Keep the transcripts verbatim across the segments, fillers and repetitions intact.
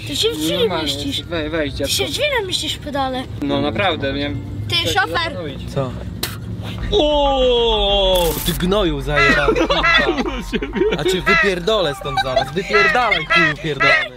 Ty się w drzwi mieścisz. We, weź, Ty się w drzwi mieścisz w pedale. No naprawdę, nie. Ty, szofer! Co? Ooo, ty gnoju zajebany, kurwa. A czy wypierdolę stąd zaraz, wypierdalaj chuju pierdolony.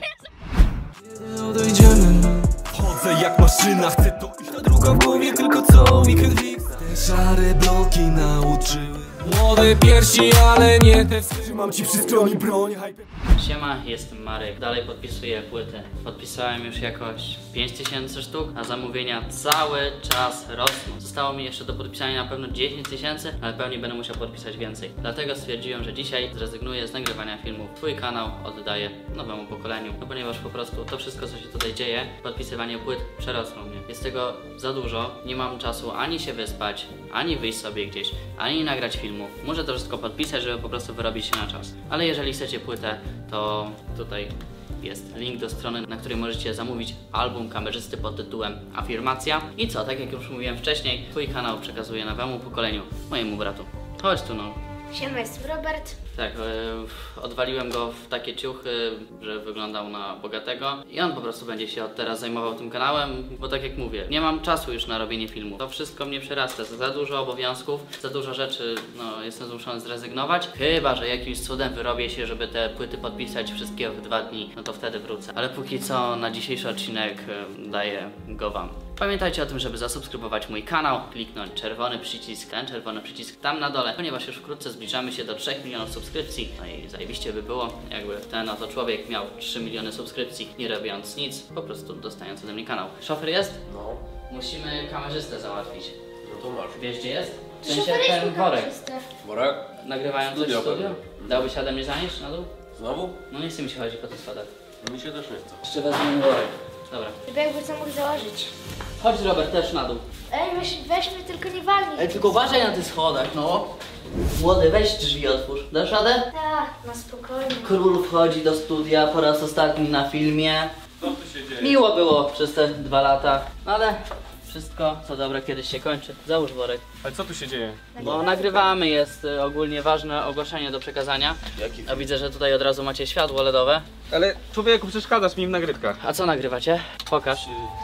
Chodzę jak maszyna, chcę to iść, ta druga w głowie, tylko co mi krwi. Te szare bloki nauczyły młode piersi, ale nie te. Trzymam ci przy skroni broń. Siema, jestem Marek, dalej podpisuję płytę. Podpisałem już jakoś pięć tysięcy sztuk, a zamówienia cały czas rosną. Zostało mi jeszcze do podpisania na pewno dziesięć tysięcy, ale pewnie będę musiał podpisać więcej. Dlatego stwierdziłem, że dzisiaj zrezygnuję z nagrywania filmów. Twój kanał oddaję nowemu pokoleniu, no ponieważ po prostu to wszystko, co się tutaj dzieje, podpisywanie płyt przerosło mnie. Jest tego za dużo, nie mam czasu ani się wyspać, ani wyjść sobie gdzieś, ani nagrać filmu. Muszę to wszystko podpisać, żeby po prostu wyrobić się na czas. Ale jeżeli chcecie płytę, to tutaj jest link do strony, na której możecie zamówić album kamerzysty pod tytułem Afirmacja. I co, tak jak już mówiłem wcześniej, twój kanał przekazuję nowemu pokoleniu, mojemu bratu. Chodź tu no. Siema, jestem Robert. Tak, yy, odwaliłem go w takie ciuchy, że wyglądał na bogatego i on po prostu będzie się od teraz zajmował tym kanałem, bo tak jak mówię, nie mam czasu już na robienie filmu. To wszystko mnie przerasta, za dużo obowiązków, za dużo rzeczy, no jestem zmuszony zrezygnować. Chyba że jakimś cudem wyrobię się, żeby te płyty podpisać wszystkie w dwa dni, no to wtedy wrócę. Ale póki co na dzisiejszy odcinek yy, daję go wam. Pamiętajcie o tym, żeby zasubskrybować mój kanał, kliknąć czerwony przycisk, ten czerwony przycisk tam na dole, ponieważ już wkrótce zbliżamy się do trzech milionów subskrypcji. No i zajebiście by było, jakby ten oto człowiek miał trzy miliony subskrypcji, nie robiąc nic, po prostu dostając ode mnie kanał. Szofer jest? No. Musimy kamerzystę załatwić. No to masz. Wiesz gdzie jest? W sensie ten worek. Worek? Nagrywają coś w studiu? Dałbyś ode mnie zanieść na dół? Znowu? No nie chce mi się chodzić po tych schodach. Mi się też nie chce. Jeszcze wezmę worek. Dobra. Żeby jakby co mógł założyć. Chodź Robert, też na dół. Ej, weź, weź mnie tylko nie walnij. Ej, tylko uważaj na tych schodach, no. Młody, weź drzwi otwórz. Dasz radę? Tak, na spokojnie. Król wchodzi do studia po raz ostatni na filmie. Co tu się dzieje? Miło było przez te dwa lata, no ale wszystko co dobre kiedyś się kończy. Załóż worek. Ale co tu się dzieje? Bo nagrywamy, jest y, ogólnie ważne ogłoszenie do przekazania. Jaki? A widzę, że tutaj od razu macie światło LEDowe. Ale człowieku, przeszkadzasz mi w nagrywkach. A co nagrywacie? Pokaż.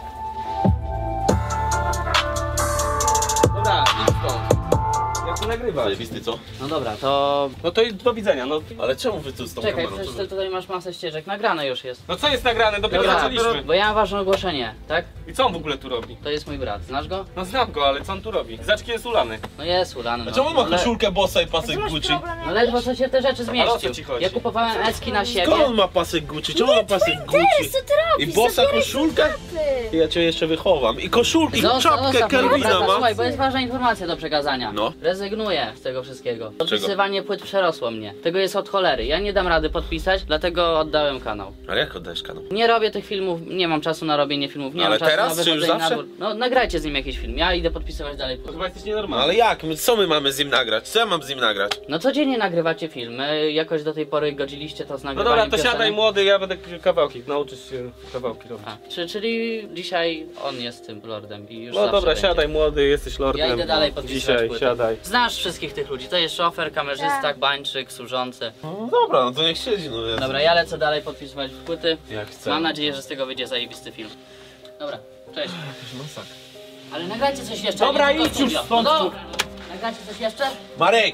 Dobra, idź stąd. Jak to nagrywać? Zajebisty, co? No dobra, to... No to i do widzenia, no. Ale czemu wy tu z tą Czekaj, kamerą? przecież Co ty tutaj masz masę ścieżek, nagrane już jest. No co jest nagrane? Dopiero Dobra, zaczęliśmy. bo ja mam ważne ogłoszenie, tak? I co on w ogóle tu robi? To jest mój brat, znasz go? No znam go, ale co on tu robi? Zaczki jest ulany. No jest ulany, no. A czemu ma Ale- koszulkę bossa i Co pasek masz Gucci? problem? No ledwo co się w te rzeczy Ale o co zmieścił. ci chodzi? Ja kupowałem eski na siebie. Skąd on ma pasek Gucci? Czemu ma pasek Ty, Gucci? co ty I robisz? bossa Zabieraj koszulkę? sklepy. Ja cię jeszcze wychowam. I koszulki, i Zostaw, czapkę zostaw mojego Kelvina brata, ma. słuchaj, bo jest ważna informacja do przekazania. No. Rezygnuję z tego wszystkiego. Podpisywanie płyt przerosło mnie. Tego jest od cholery. Ja nie dam rady podpisać, dlatego oddałem kanał. Ale jak oddajesz kanał? Nie robię tych filmów, nie mam czasu na robienie filmów, nie Ale mam czasu teraz, na czy już wychodzenie na zawsze? dwór. No nagrajcie z nim jakiś film, ja idę podpisywać dalej To płyty. chyba jesteś No nienormalny. ale jak? My- Co my mamy z nim nagrać? Co ja mam z nim nagrać? No codziennie nagrywacie filmy, jakoś do tej pory godziliście to z No nagrywaniem dobra, to siadaj piosenek. młody, ja będę kawałki, nauczysz się kawałki robić. A, czy, czyli dzisiaj on jest tym lordem i już No zawsze dobra, będzie. siadaj młody, jesteś lordem. Ja idę dalej podpisywać Dzisiaj, płytę. siadaj. Znasz wszystkich tych ludzi, to jest szofer, kamerzysta, Tak. bańczyk, służący. No dobra, no to niech siedzi, no jest. Dobra, ja lecę dalej podpisywać płyty. Jak chcę. Mam nadzieję, że z tego wyjdzie zajebisty film. Dobra, cześć. Masakra. Ale nagrajcie coś jeszcze. Dobra, nie tylko idź już studio. stąd, No tu. dobra, nagrajcie coś jeszcze? Marek!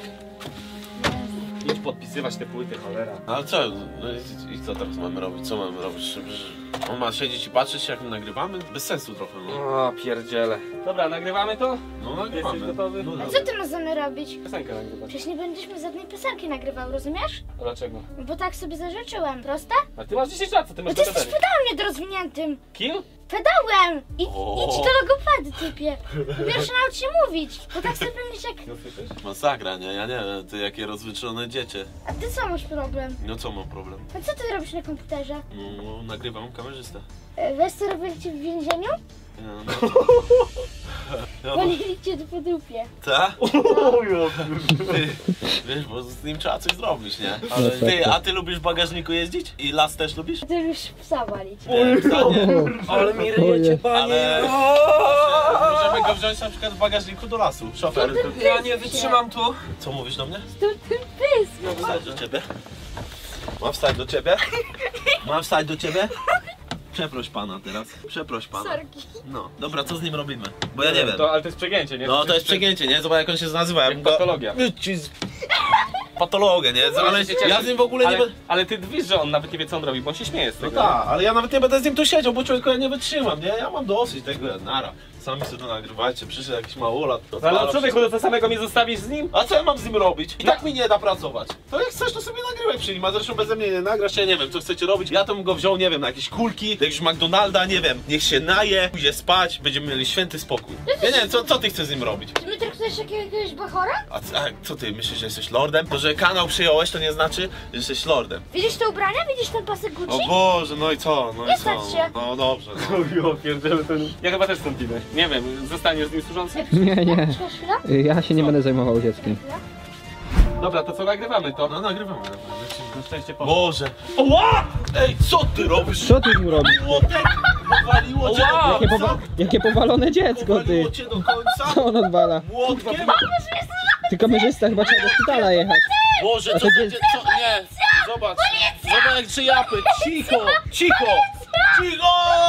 Idź podpisywać te płyty, cholera. Ale co? No i, i co teraz mamy robić? Co mamy robić? Że on ma siedzieć i patrzeć jak my nagrywamy? Bez sensu trochę, no. O, pierdziele. Dobra, nagrywamy to? No nagrywamy. Jesteś gotowy? No, A co ty masz zamiar robić? Piosenkę nagrywać. Przecież nie będziemy żadnej piosenki nagrywał, rozumiesz? A dlaczego? Bo tak sobie zażyczyłem, proste? A ty masz dziesięć lat, co ty No masz ty jesteś gadanie? pedałem niedorozwiniętym. Kim? Pedałem! I, O. idź do logopedy, typie. Po pierwsze naucz się mówić, bo tak sobie będziesz jak... No słyszysz? Masakra, nie? Ja nie wiem, ty jakie rozwyczone dziecię. A ty co masz problem? No co mam problem? A co ty robisz na komputerze? No, nagrywam kamerzystę. E, Wiesz co robili ci w więzieniu? Nie, no. Ja, no. Walili cię po dupie. Ta? Ty, wiesz, bo z nim trzeba coś zrobić, nie? Ale ty, a ty lubisz w bagażniku jeździć? I las też lubisz? A ty lubisz psa walić. Nie, psa nie. Ale mi ryjecie, Ale możemy go wziąć na przykład w bagażniku do lasu. Szofer. Ja nie wytrzymam tu. Co mówisz do mnie? To ten pys! Mam wstać do ciebie? Mam wstać do ciebie? Mam wstać do ciebie? Przeproś pana teraz. Przeproś pana. Sorki. No, dobra, co z nim robimy? Bo ja nie wiem. To, ale to jest przegięcie, nie? No to jest przegięcie, nie? Zobacz jak on się nazywa. Ja Jak bym go... patologia. Patologię, nie? Ale ja z nim w ogóle nie Ale, będę... ale ty wiesz, że on nawet nie wie co on robi, bo on się śmieje z No tego. tak, ale ja nawet nie będę z nim tu siedział, bo człowieku ja nie wytrzymam, nie? Ja mam dosyć tego, nara. Sami sobie to nagrywajcie, przyszedł jakiś małolat. To No, ale odpala człowieku, to samego mnie zostawisz z nim? A co ja mam z nim robić? I tak mi nie da pracować. To jak chcesz, to sobie nagrywaj przy nim, a zresztą beze mnie nie nagrasz, ja nie wiem, co chcecie robić. Ja to bym go wziął, nie wiem, na jakieś kulki, do jakiegoś McDonalda, nie wiem. Niech się naje, pójdzie spać, będziemy mieli święty spokój. Ja nie wiem, co, co ty chcesz z nim robić? Czy my traktujesz jakiegoś bachora? A, a co ty, myślisz, że jesteś lordem? To, że kanał przyjąłeś, to nie znaczy, że jesteś lordem. Widzisz te ubrania? Widzisz ten pasek O Gucci? Boże, no i co? No i Nie co? stać się. No dobrze, no. Jo, pierdziele ten... Ja chyba też stąd idę. Nie wiem, zostaniesz z nim służący? Nie, nie. Czekaj chwilę. Ja się nie będę zajmował dzieckiem. Dobra, to co, nagrywamy to? No nagrywamy. Na szczęście poszło. Boże. Oła! Ej, co ty robisz? Co ty mu robisz? Młotek! Powaliło cię do Jakie, końca! powa jakie powalone dziecko, ty! Powaliło cię do końca! Co on odwala? Młotkiem? Ty kamerzysta, chyba trzeba do szpitala jechać. Boże, A co to za dzie- dzie... co? Nie! Zobacz! Zobacz jak przyjapy! Cicho! Cicho! Cicho!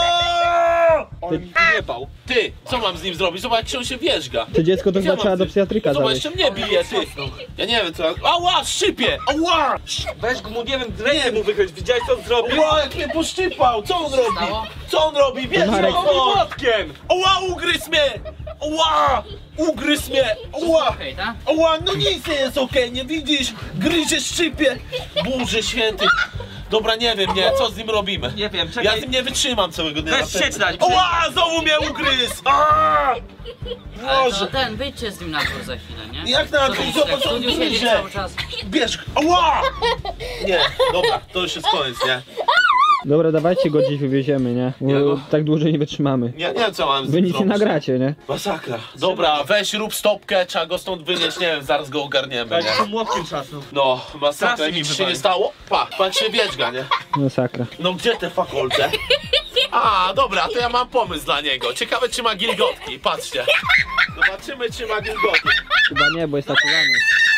On mi nie bał. Ty, co mam z nim zrobić? Zobacz jak się on się wierzga! To dziecko to Gdzie chyba mam trzeba z do nim? psychiatryka Zobacz, zawieźć. jeszcze mnie bije, ty! Ja nie wiem co... Ała, szczypie! Ała! Weź go mu, nie wiem, rękę mu wychyć. Widziałeś co on zrobił? Ała, jak mnie poszczypał! Co on robi? stało? Co on robi? Wiesz Marek. co? Młotkiem! Ała, ugryzł mnie! Ała! Ugryzł mnie! Ała! Okej, tak? Ała, no nic nie jest okej, nie widzisz? Gryzie, szczypie! Boże święty! Dobra, nie wiem, nie, co z nim robimy? Nie wiem, czekaj. Ja z nim nie wytrzymam całego dnia. Weź na pewno. sieć dać. Ała, znowu mnie ugryzł! Aaaa! Ale to Boże! ten, wyjdźcie z nim na dwór za chwilę, nie? Jak na Co dwór? ty, Zobacz, jak w on studiu siedzi gryzie. cały czas. Bierz go! Ała! Nie, dobra, to już jest koniec, nie? Dobra, dawajcie go gdzieś wywieziemy, nie? Bo Ja go- tak dłużej nie wytrzymamy. Nie, nie wiem co mam z Wy nim nic nie zrobić. nagracie, nie? Masakra. Dobra, weź rób stopkę, trzeba go stąd wynieść, nie wiem, zaraz go ogarniemy, Tak, nie? z tym młotkiem czasem. No, masakra, Strasznie mi nic się wywali. nie stało? Pa, pan się wierzga, nie? Masakra. No gdzie te fakolce? A, dobra, to ja mam pomysł dla niego. Ciekawe czy ma gilgotki, patrzcie. Zobaczymy czy ma gilgotki. Chyba nie, bo jest tatuowany.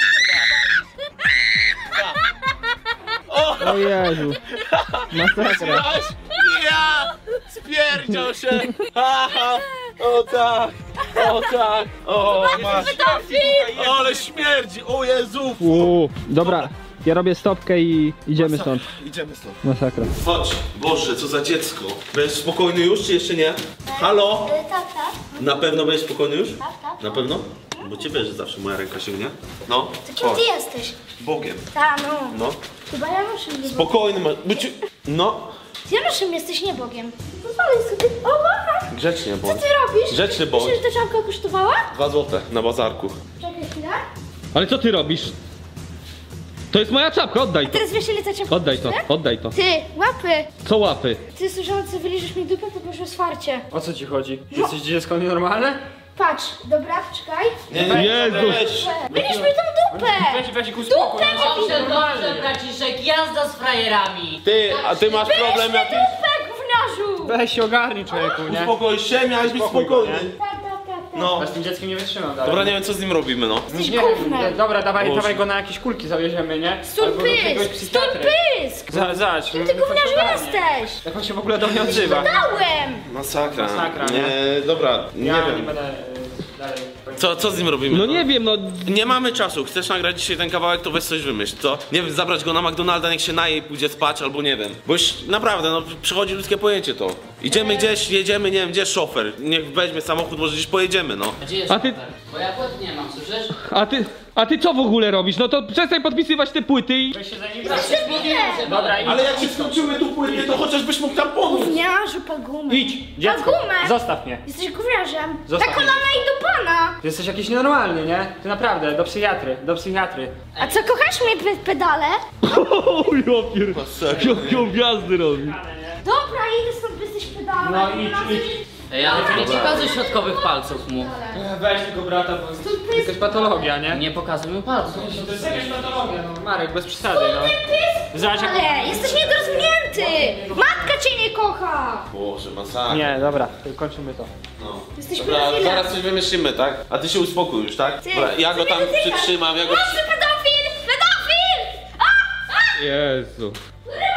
O, O Jezu. Masakra. słyszałeś? Ja! Spierdział się! Aha! O tak! O tak! O, masz! Ale śmierdzi! O Jezu! Uuu. Dobra, ja robię stopkę i idziemy stąd. Idziemy stąd. Masakra. Chodź, Boże, co za dziecko. Będziesz spokojny już, czy jeszcze nie? Halo? Tak, tak. Na pewno będziesz spokojny już? Tak, tak. Na pewno? Bo cię wiesz, że zawsze moja ręka sięgnie. No, To kim ty jesteś? Bogiem. Ta, no. No, Chyba Januszem nie Bogiem. spokojny masz. Bo ci... No, Ty Januszem jesteś, nie Bogiem. Pozwolę sobie. O, wow. grzecznie Co bądź. ty robisz? Grzeczny bądź. Myślisz, że ta czapka kosztowała? Dwa złote na bazarku. Czekaj chwilę. Ale co ty robisz? To jest moja czapka, oddaj to. Teraz wiesz ile ta czapka Oddaj to, kosztuje? oddaj to. Ty, łapy. Co łapy? Ty słyszałem, wyliżesz mi dupę, poproszę o wsparcie. O co ci chodzi? Jesteś dziecko nienormalne? Patrz, dobra, czekaj. Nie, Jezus! Wyliż mi tą dupę! Weź, weź ich uspokój. Dobrze, dobrze, braciszek, jazda z frajerami. Ty, a ty masz problem, ja ty... Dupę, gówniarzu! Weź się ogarnij, człowieku, nie? Uspokoisz się, miałeś być Spokój, spokojny. Tak, tak, tak, tak. No. Ja z tym dzieckiem nie wytrzymam dalej. Dobra, nie wiem co z nim robimy, no. Jesteś Nie, gównem. nie, dobra, dawaj, Boże. dawaj go na jakieś kulki zawieziemy, nie? Stój Albo do jakiegoś pysk! Stój psychiatry. pysk! Za- Zobacz, Ty gówniarzu jesteś! Jak on się w ogóle do mnie odzywa? Dałem! Masakra. Masakra, Nie, dobra, nie Ja nie wiem. będę e, dalej. Co, co z nim robimy? No nie wiem, no. Nie mamy czasu, chcesz nagrać dzisiaj ten kawałek, to weź coś wymyśl, co? Nie wiem, zabrać go na McDonalda, niech się naje i pójdzie spać, albo nie wiem. Bo już naprawdę, no przychodzi ludzkie pojęcie to. Idziemy gdzieś, jedziemy, nie wiem, gdzie jest szofer. Niech weźmie samochód, może gdzieś pojedziemy, no. Gdzie jest A ty- super? Bo ja płyt nie mam, słyszysz? A ty, a ty co w ogóle robisz? No to przestań podpisywać te płyty i... Weź się za nim Przecież mówiłem, że Dobra, idź. Ale jak się skończymy tu płynie, to chociażbyś mógł tam pomóc. Gówniarzu, pagumę. Idź, dziecko. Pagumę! Zostaw mnie. Jesteś gówniarzem. Zostaw Na kolana i do pana! Ty jesteś jakiś nienormalny, nie? Ty naprawdę, do psychiatry, do psychiatry. A co, kochasz mnie pe pedale? O, ja pier... Jaką gwiazdy robi. Dobra, idę stąd, bo jesteś pedale. No Nie idź, ma co- idź. Ej, ale to nie pokazuj środkowych palców mu. Weź tego brata, bo to jest jakaś patologia, nie? Nie pokazuj mu palców. To jest jakaś patologia, no Marek, bez przesady, no. Zobacz jak... Ale jesteś niedorozwinięty! Matka cię nie kocha! Boże, masakra. Nie, dobra, kończymy to. No. Jesteś Dobra, pedofilem. zaraz coś wymyślimy, tak? A ty się uspokój już, tak? Ty, Dobra, ja go co tam mnie dotykasz? przytrzymam, ja go... Mocny pedofil! Pedofil! A! A! Jezu. Co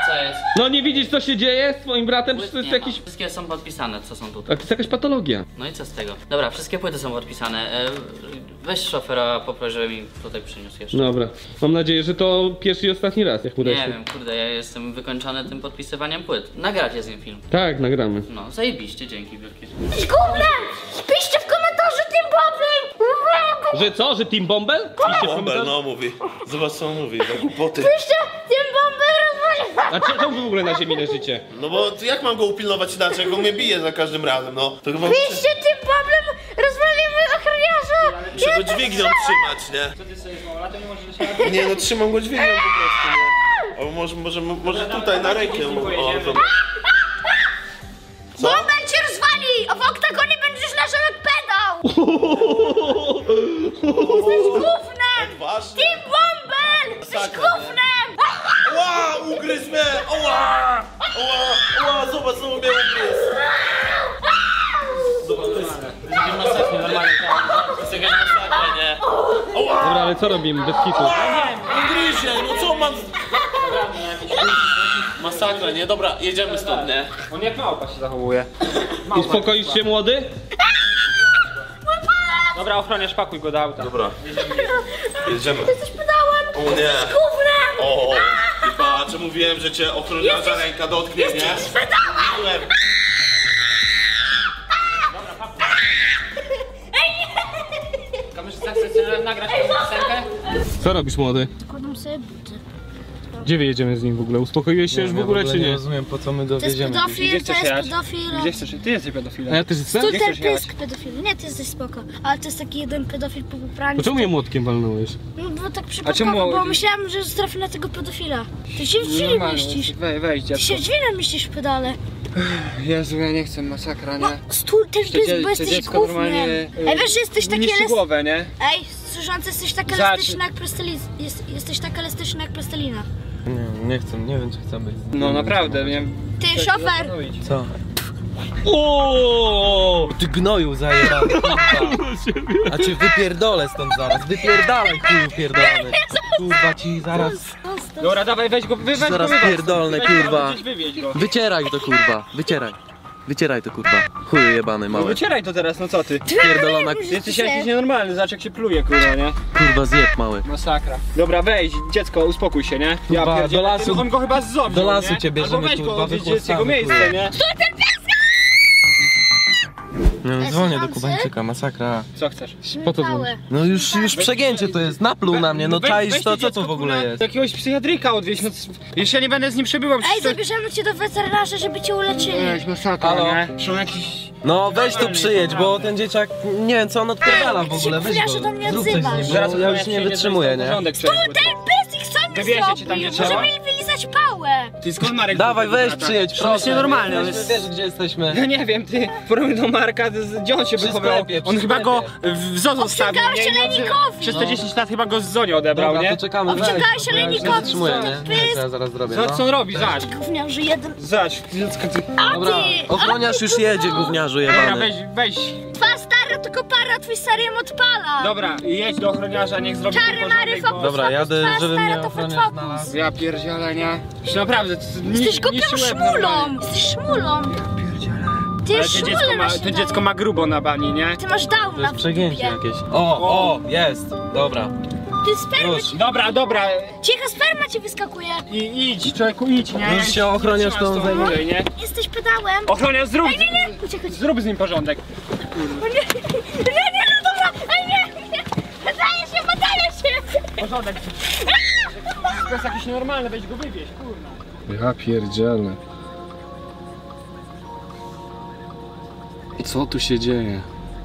Co jest? No nie widzisz co się dzieje z twoim bratem? Przecież to Płyt jest nie ma. jakiś... Wszystkie są podpisane, co są A tutaj. to jest jakaś patologia. No i co z tego? Dobra, wszystkie płyty są podpisane. E, weź szofera, poproś, żeby mi tutaj przyniósł jeszcze. Dobra. Mam nadzieję, że to pierwszy i ostatni raz, jak mu Nie dać. wiem, kurde, ja jestem wykończony tym podpisywaniem płyt. Nagracie z nim film. Tak, nagramy. No, zajebiście, dzięki wielkie. Gównem! Piszcie w komentarzu tym bombem! Że co? Że Team Bombel? Piszcie w Bombel, komentarzu. no mówi. Zobacz co on mówi, za głupoty. Piszcie tym bombem rozwalił! A czemu wy w ogóle na ziemi leżycie? No bo jak mam go upilnować inaczej, jak on mnie bije za każdym razem, no. To chyba Piszcie tym bombem rozwalimy ochroniarza! muszę go dźwignią trzymać, nie? Co ty sobie z małolatem nie możesz się Nie no, trzymam go dźwignią po prostu, nie? Albo może, może, może tutaj na rękę. O, zobacz. Co? Bombel cię rozwali! A w oktagonie będziesz leżał jak pedał! Jesteś gównem! Odważnie. Team Bombel! Jesteś Masakra, gównem! Ła, ugryzł mnie! Oła! Oła! Oła, zobacz, znowu mnie ugryzł! Zobacz, to jest... Takie masakra, normalnie. To jest jakaś masakra, nie? Dobra, ale co robimy? Bez kitu. Ugryzie, no co mam... Masakra, nie? Dobra, jedziemy stąd, nie? On jak małpa się zachowuje. Uspokoisz się, młody? Dobra, ochroniarz, pakuj go do auta. Dobra, jedziemy. Jesteś pedałem! O nie! Gównem! O! I patrz, mówiłem, że cię ochroniarza ręka dotknie, nie? Jesteś pedałem! Kamerzysta, chcesz nagrać piosenkę? Co robisz, młody? Składam sobie buty. Gdzie wyjedziemy z nim w ogóle? Uspokoiłeś się już w ogóle, czy Nie nie? rozumiem, po co my To jest dowiedziemy. pedofil, to chcesz jest jechać? pedofil. Gdzie chcesz? Ty jesteś A pedofilem. ja też jestem? Tutaj chcesz jechać? pysk pedofil. Nie, ty jesteś spoko. Ale to jest taki jeden pedofil po popraniu. To czemu mnie młotkiem walnąłeś? No bo tak czemu- przypadkowo, bo myślałam, że trafię na tego pedofila. Ty się w drzwi mieścisz. Wej, wejdź, Ty dziecko. się w drzwi mieścisz w pedale. Jezu, ja nie chcę, masakra, nie? Stół, ten To pysk, dzie- bo to jesteś dziecko gównem. normalnie, Ej, wiesz, że jesteś taki niszczy elastyczny. głowę, nie? Ej, służący, jesteś tak Zacznij. elastyczny jak plastelina. Jest, jesteś tak elastyczny jak plastelina. Nie, nie chcę, nie wiem czy chcę być. No naprawdę, nie? Ty, szofer! Co? O! Ty gnoju zajebany, kurwa. A cię wypierdolę stąd zaraz, wypierdalaj chuju pierdolony. Kurwa ci zaraz, Dobra, dawaj, weź go, wy, weź go, zaraz wywal. pierdolne, Weź go, kurwa. gdzieś wywieź go. Wycieraj to kurwa, wycieraj. Wycieraj to kurwa, chuju jebany No mały. wycieraj to teraz, no co ty? Pierdolona, Ty jesteś jakiś nienormalny, zobacz jak się pluje, kurwa, nie? kurwa zjeb mały. Masakra. Dobra, wejdź, dziecko, uspokój się, nie? Kurwa, pierdzielę, do lasu- ty- On go chyba zzowił, do lasu nie? cię bierzemy, Albo weź kurwa, go, gdzieś jest wychłostamy, jego miejsce, kurwa. nie? No, dzwonię do Kubańczyka, masakra. Co chcesz? Po co Małe. No już, już przegięcie to jest, napluł na mnie, no Weź- czaisz weź to, to co to dziecko, w ogóle kurwa, jest? do jakiegoś psychiatryka odwieźć, no c- jeszcze ja nie będę z nim przebywał. Ej, przecież to- zabierzemy cię do weterynarza, żeby cię uleczyli. Ej, masakra, Halo? nie? Czy on jakiś... No weź tu przyjedź, bo ten dzieciak, nie wiem co on odpierdala w ogóle, weź Ty się go, że do mnie zrób coś z odzywasz. nim, Zaraz bo ja już ochroniarz nie przyjedzie, wytrzymuję, zrobi nie? porządek, Tu przecież. ten pysk, co mi Wywiezie cię tam zrobił? dzieciała. Możemy mi wylizać pałę. Ty skąd Marek? Dawaj tutaj weź lata? przyjedź, On proszę. jest nienormalny, on Wiesz, jest... wiesz gdzie jesteśmy? Ja nie wiem, ty, porównaj do Marka, to- gdzie on się Przy wychował? sklepie, przy On chyba go sklepie. w zoo zostawił, Obciągałeś nie? I on- olejnikowi. Przez te dziesięć lat chyba go z zoo nie odebrał, Dobra, nie? to czekamy, weź, Obciągałeś bo ja już nie olejnikowi, wytrzymuję, co nie? to Nie wiem, pysk? co ja zaraz zrobię, Zobacz co on no. robi, zobacz. Gówniarzu jeden. Zobacz, dziecko, ty... Dobra, ochroniarz już jedzie, gówniarzu Dobra, jebany. weź, weź. Twa stara to kopara, twój stary ją odpala. Dobra, jedź do ochroniarza, niech zrobi Czary ten mary, porządek, bo... fokus. Dobra, jadę, Twa żeby stara mnie to ochroniarz fokus. znalazł. Ja pierdzielę, nie? Już naprawdę, to Jesteś niszczy głupią łeb szmulą. normalnie. Jesteś szmulą. Ty Ale to szmulę dziecko, ma, masz to na dziecko ma grubo na bani, nie? Ty masz To downa jest w przegięcie dupie. jakieś. O, o, jest, dobra. Ty sperma Już. ci... Dobra, dobra, Cicha sperma ci wyskakuje. i idź, człowieku, idź, nie? Już się ochroniarz Trzymaj tą z tą zajmuje. dłużej, nie? Jesteś pedałem. Ochroniarz, zrób, Ej, nie, nie, uciekaj. zrób z nim porządek. O nie, nie, nie, no dobra. Ej, nie, nie. Zadaję się, podaję się. Porządek. To jest jakiś normalny, weź go wywieź, kurwa. Ja pierdzielę. Co tu się dzieje?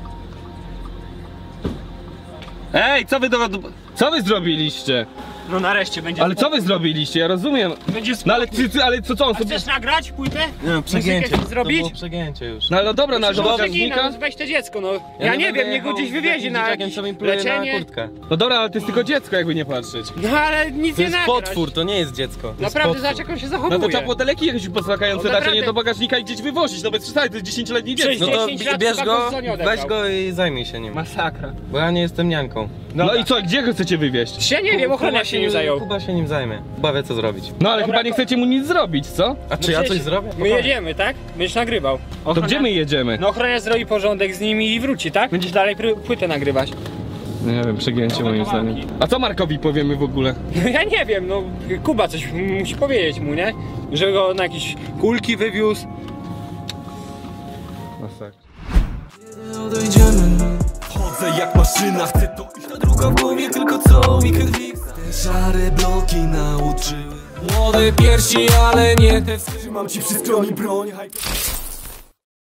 Ej, co wy do... Co wy zrobiliście? No nareszcie będzie. Ale co wy zrobiliście? Ja rozumiem. Będzie No ale ty, ty ale co, co on A sobie... chcesz nagrać płytę? Nie no, przegięcie, Muzykę to zrobić? było przegięcie już. No ale dobra, no ale to No, bagażnika? no, weź to dziecko, no. Ja, nie, będę wiem, niech go jechał gdzieś z wywiezie takim na dzieciakiem, co mi pluje na leczenie. kurtkę. No dobra, ale to jest tylko dziecko, jakby nie patrzeć. No ale nic To nie jest nagrać. potwór, to nie jest dziecko. To jest Naprawdę, potwór. zobacz jak on się No zachowuje. to trzeba było te leki jakieś posłakające No dać, a nie naprawdę. do bagażnika i gdzieś wywozić, no bez przesady, to jest dziesięcioletnie Cześć, dziecko. No to dziesięć lat bierz chyba go, go z zonie odebrał. weź go i zajmij się nim. Masakra. Bo ja nie jestem nianką. No i co, gdzie go chcecie wywieźć? Ja nie wiem, ochroniarz się nim zajął. Kuba się nim zajmie. Kuba wie co zrobić. No ale Dobra, chyba nie ko- chcecie mu nic zrobić, co? A czy ja coś zrobię? My jedziemy, tak? Będziesz nagrywał. To gdzie my jedziemy? No ochroniarz zrobi porządek z nimi i wróci, tak? Będziesz dalej pry- płytę nagrywać. Nie wiem, przegięcie moim zdaniem. A co Markowi powiemy w ogóle? No ja nie wiem, no Kuba coś musi powiedzieć mu, nie? Że go na jakieś kulki wywiózł. Masakra. Odejdziemy. Chodzę jak maszyna, chcę to iść. Ta druga w głowie, tylko co mi krwi. Te szare bloki nauczyły. Młode piersi, ale nie te. Trzymam ci przy stronie broń.